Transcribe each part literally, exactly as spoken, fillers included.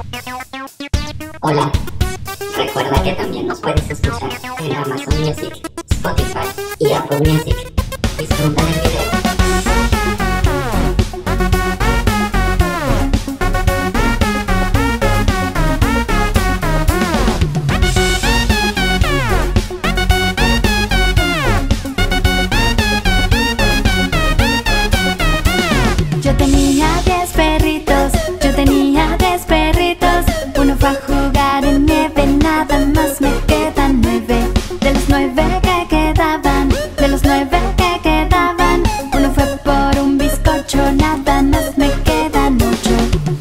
Hola, recuerda que también nos puedes escuchar en Amazon Music, Spotify y Apple Music. Disfruta del video. Yo tenía diez perritos, yo tenía diez perritos. Uno fue a jugar en nieve, nada más me quedan nueve. De los nueve que quedaban, de los nueve que quedaban, uno fue por un bizcocho, nada más me quedan ocho.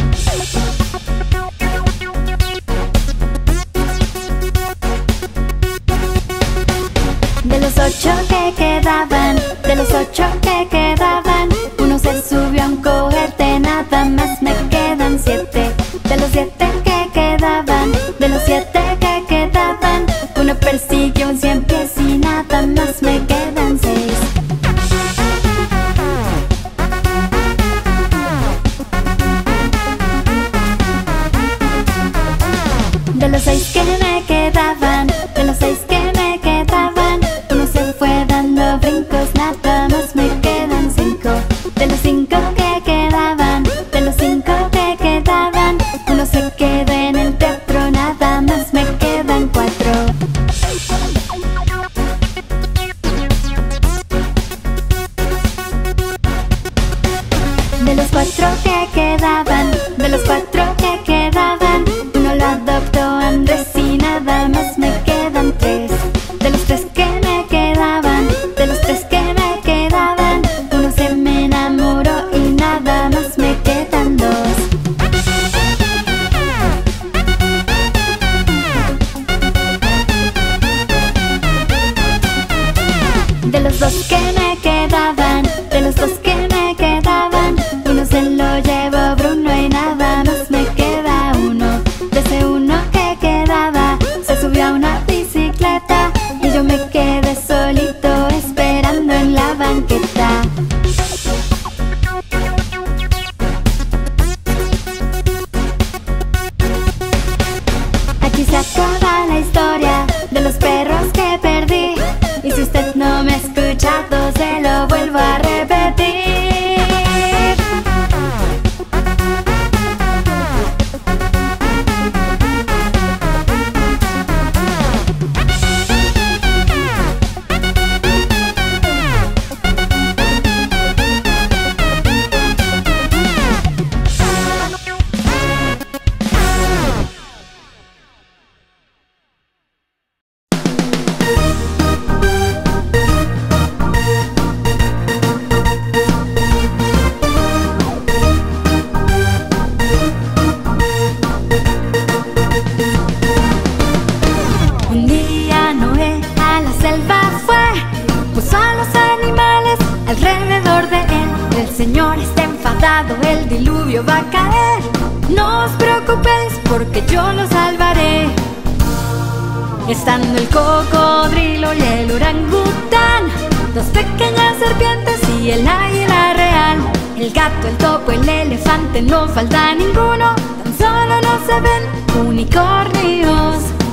De los ocho que quedaban, de los ocho que quedaban, uno se subió a un cohete, nada más me quedan siete. De los siete que quedaban, de los siete que quedaban, uno persiguió un cien pies y nada más me quedan seis. De los seis que me quedaban, de los seis que me quedaban, uno se fue dando brincos, nada más me quedan cinco. De los cinco que quedaban, de los cinco que quedaban, uno se quedó en el teatro, nada más me quedan cuatro. De los cuatro que quedaban, de los cuatro que quedaban, uno lo adoptó Andrés y nada más me quedan tres. De los tres que me quedaban, de los tres que me quedaban, uno se me enamoró y nada más me quedan dos. De los dos que me quedaban, de los dos que me quedaban, uno se lo llevó Bruno y nada más me queda uno. De ese uno que quedaba, se subió a una bicicleta y yo me quedé solito esperando en la banqueta. Aquí se acaba la historia de los perros que perdí, y si usted no me ha escuchado se lo vuelvo a repetir. Un día Noé a la selva fue, puso a los animales alrededor de él. El Señor está enfadado, el diluvio va a caer. No os preocupéis porque yo los salvaré. Estando el cocodrilo y el orangután, dos pequeñas serpientes y el águila real, el gato, el topo, el elefante, no falta ninguno. Tan solo no se ven unicornios.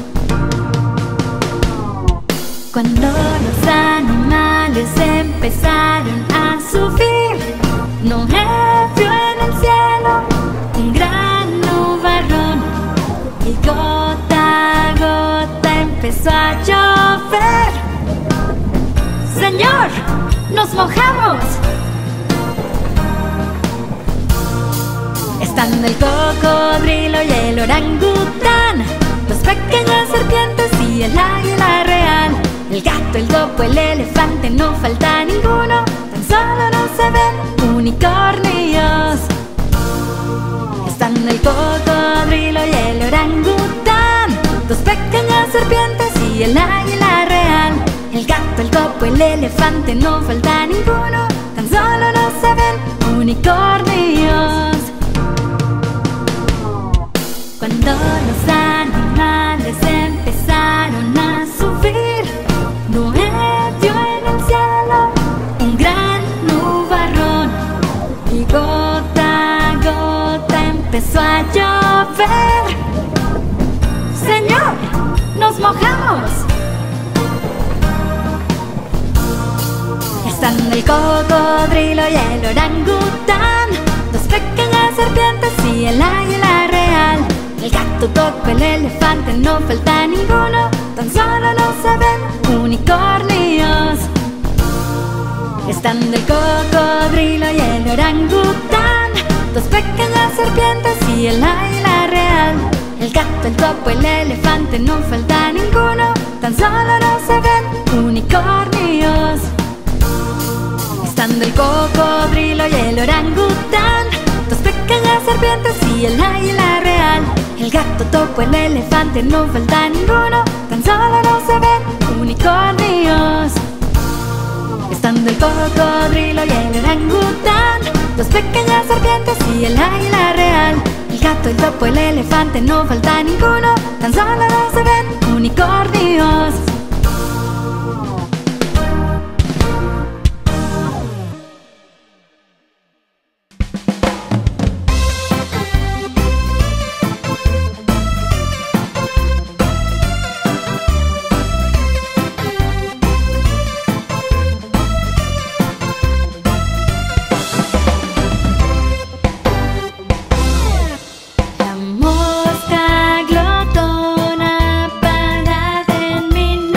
Cuando los animales empezaron a sufrir, Noé vio en el cielo un gran nubarrón y gota a gota empezó a llover. ¡Señor! ¡Nos mojamos! Estando el cocodrilo y el orangután, dos pequeñas serpientes y el águila real, el gato, el topo, el elefante, no falta ninguno. Tan solo no se ven unicornios. Estando el cocodrilo y el orangután, dos pequeñas serpientes y el águila real, el gato, el topo, el elefante, no falta ninguno. Tan solo no se ven unicornios. Cuando los animales empezaron a subir, Noé vio en el cielo un gran nubarrón y gota a gota empezó a a llover. Señor, nos mojamos. Están el cocodrilo y el orangután, dos pequeñas serpientes y el águila real. El gato, topo, el elefante, no falta ninguno, tan solo no se ven unicornios. Están el cocodrilo y el orangután, dos pequeñas serpientes y el águila real. El gato, el topo, el elefante, no falta ninguno, tan solo no se ven unicornios. Están el cocodrilo y el orangután, dos pequeñas serpientes y el águila real. El gato, topo, el elefante, no falta ninguno, tan solo no se ven unicornios. Están el cocodrilo y el orangután, dos pequeñas serpientes y el águila real. El gato, el topo, el elefante, no falta ninguno, tan solo no se ven unicornios. La mosca glotona parada en mi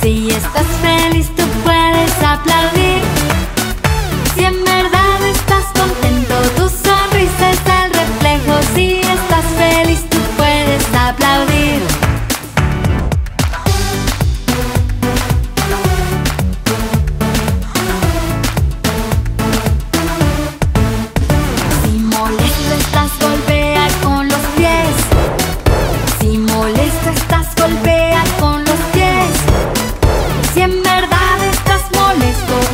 Si estás feliz, tú puedes aplaudir. Si en verdad estás contento, tu sonrisa es el reflejo. Si estás feliz, tú puedes aplaudir. Si molesto estás, golpea con los pies. Si molesto estás, golpea con los pies. Si en verdad estás molesto,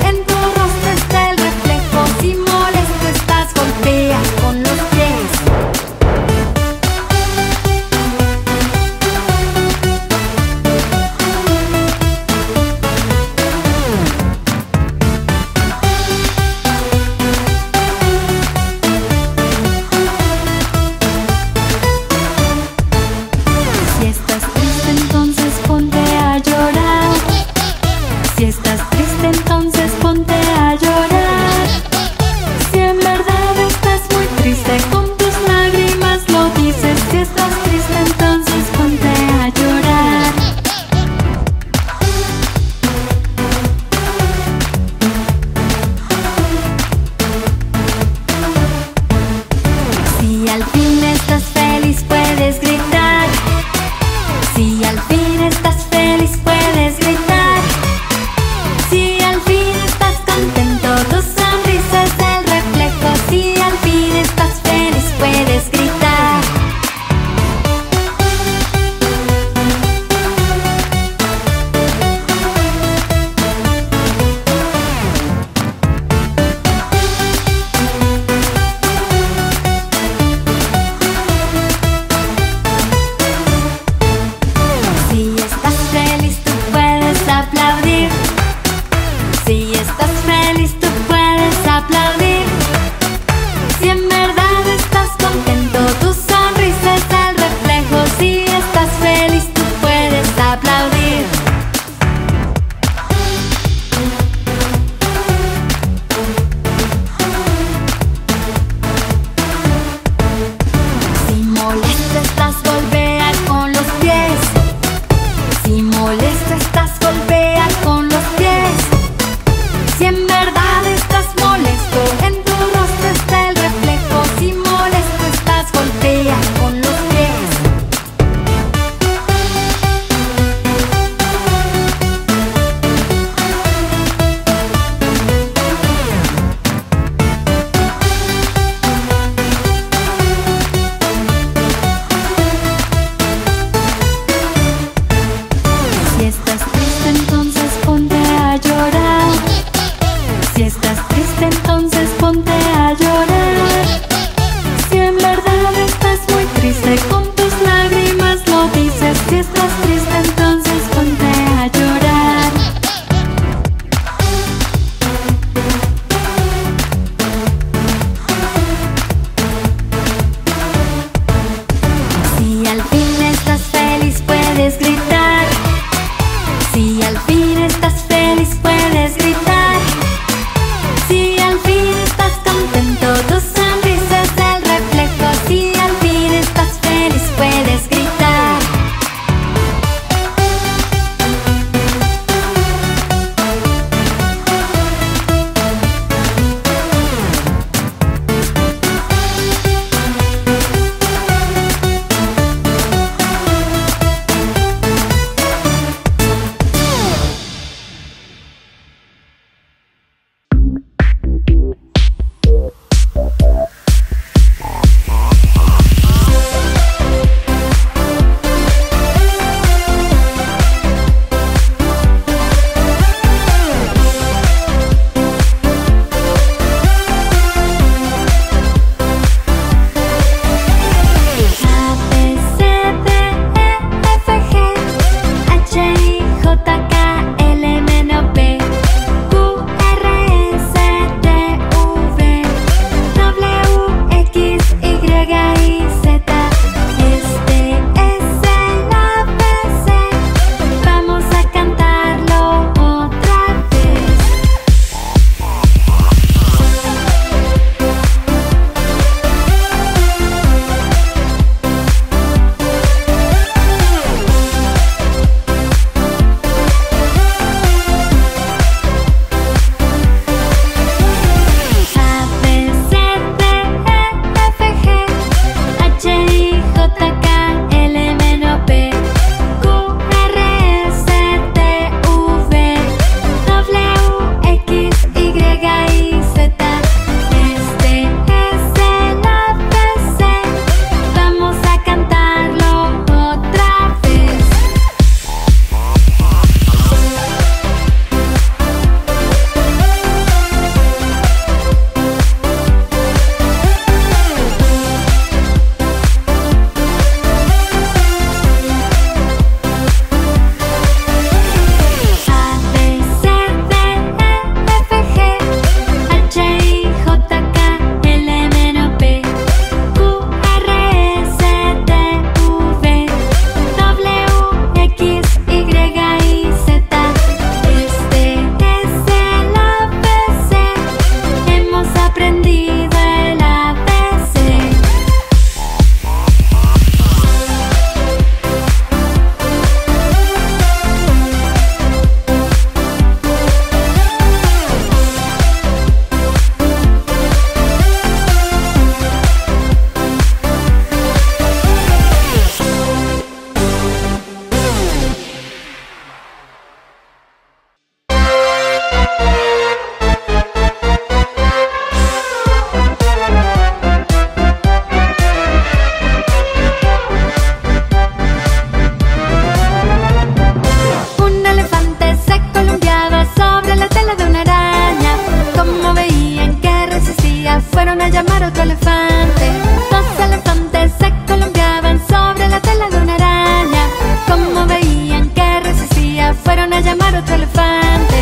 llamar otro elefante.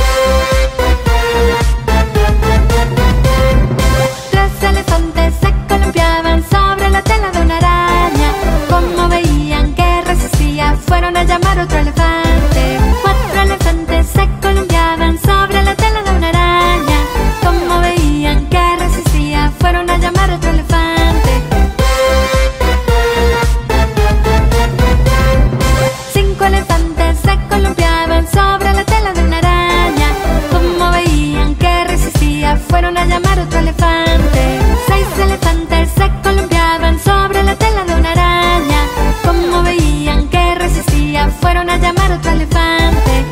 Tres elefantes se columpiaban sobre la tela de una araña. Como veían que resistía, fueron a llamar otro elefante. Cuatro elefantes se columpiaban sobre la tela de una araña. Como veían que resistía, fueron a llamar otro elefante. Cinco elefantes se columpiaban sobre la tela de una araña. Como veían que resistía, fueron a llamar otro elefante. Seis elefantes se columpiaban sobre la tela de una araña. Como veían que resistía, fueron a llamar otro elefante.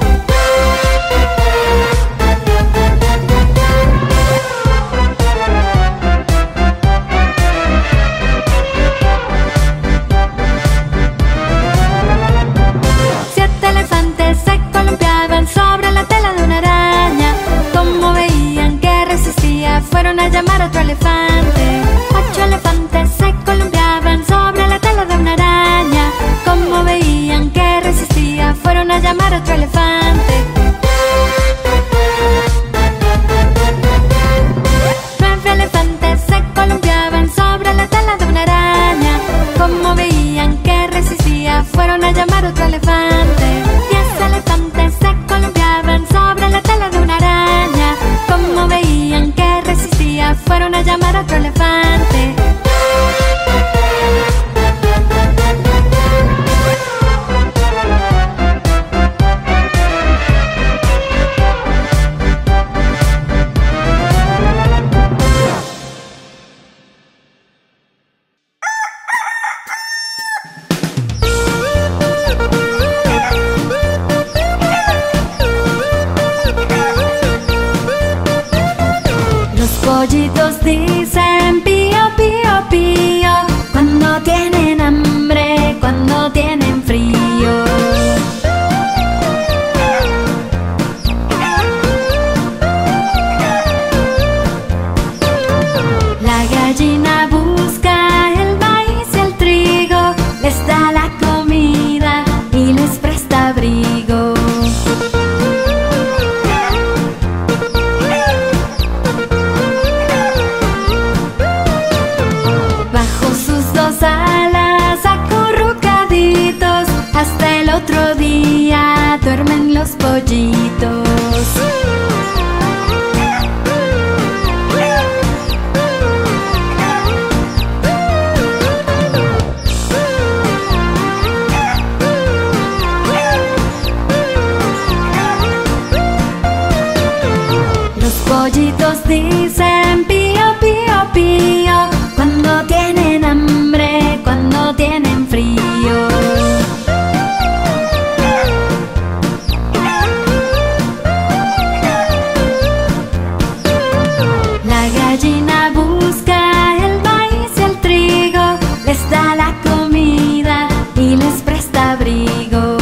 Siete elefantes se columpiaban sobre la tela de una araña. Como veían que resistía, fueron a llamar otro elefante. Ocho elefantes se columpiaban sobre la tela de una araña. Como veían que resistía, fueron a llamar otro elefante. Nueve elefantes se columpiaban sobre la tela de una araña. Como veían que resistía, fueron a llamar otro elefante. Diez elefantes se columpiaban sobre la tela de una araña. Como veían que resistía, fueron a llamar otro elefante. Los pollitos dicen pío, pío, pío cuando tienen hambre, cuando tienen frío. La gallina busca el maíz y el trigo, les da la comida y les presta abrigo. Bajo sus dos alas acurrucaditos, hasta el otro día duermen los pollitos. Los pollitos dicen pío, pío, pío cuando tienen hambre, cuando tienen frío. La gallina busca el maíz y el trigo, les da la comida y les presta abrigo.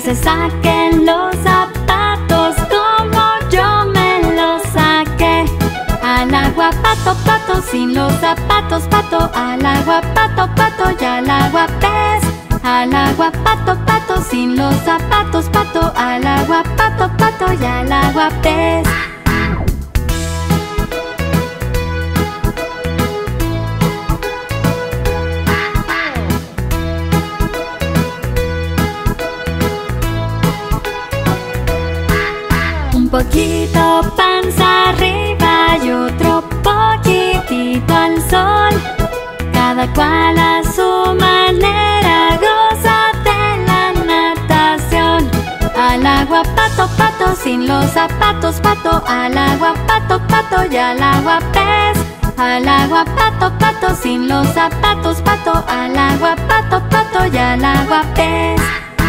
se saquen los zapatos como yo me los saqué. Al agua pato, pato, sin los zapatos, pato. Al agua pato, pato, y al agua pez. Al agua pato, pato, sin los zapatos, pato. Al agua pato, pato, y al agua pez. Un poquito panza arriba y otro poquitito al sol. Cada cual a su manera goza de la natación. Al agua pato, pato, sin los zapatos, pato. Al agua pato, pato, y al agua pez. Al agua pato, pato, sin los zapatos, pato. Al agua pato, pato, y al agua pez.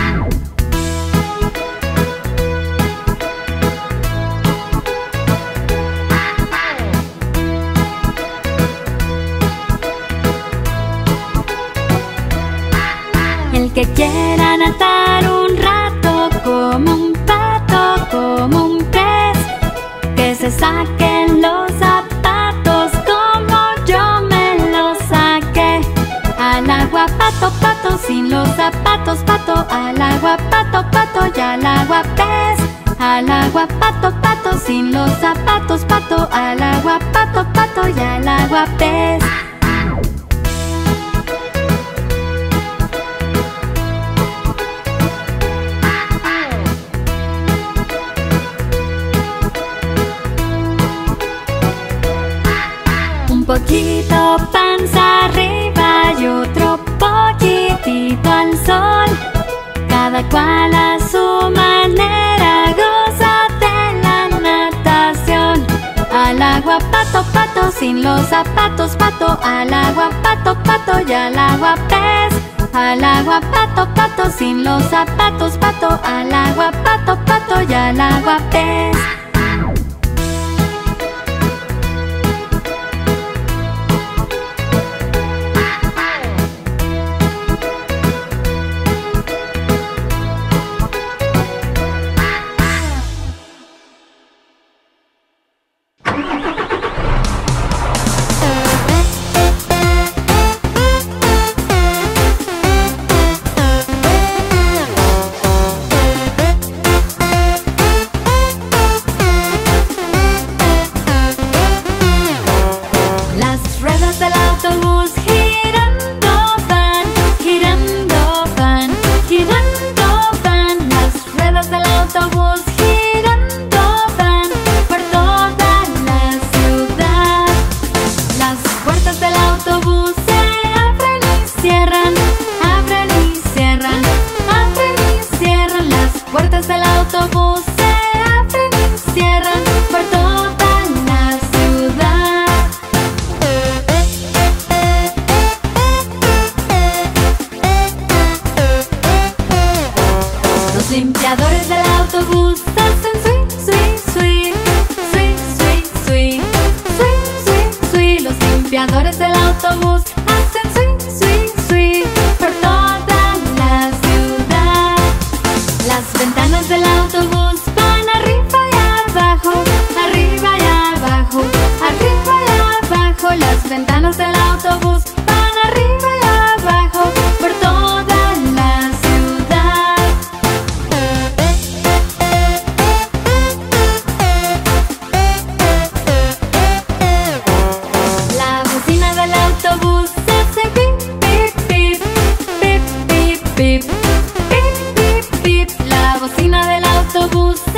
El que quiera nadar un rato como un pato, como un pez, que se saquen los zapatos como yo me los saqué. Al agua pato, pato, sin los zapatos, pato. Al agua pato, pato, y al agua pez. Al agua pato, pato, sin los zapatos, pato. Al agua pato, pato, y al agua pez. Un poquito panza arriba y otro poquitito al sol. Cada cual a su manera goza de la natación. Al agua pato, pato, sin los zapatos, pato. Al agua pato, pato, y al agua pez. Al agua pato, pato, sin los zapatos, pato. Al agua pato, pato, y al agua pez. Limpiadores del autobús hacen sui, sui, sui, sui, sui, sui, sui, sui, sui. Los limpiadores del autobús hacen sui, sui, sui por toda la ciudad. Las ventanas del autobús van arriba y abajo, arriba y abajo, arriba y abajo. Las ventanas del autobús van arriba y abajo por toda la ciudad. La bocina del autobús hace pip, pip, pip, pip, pip, pip, pip, pip, pip. La bocina del autobús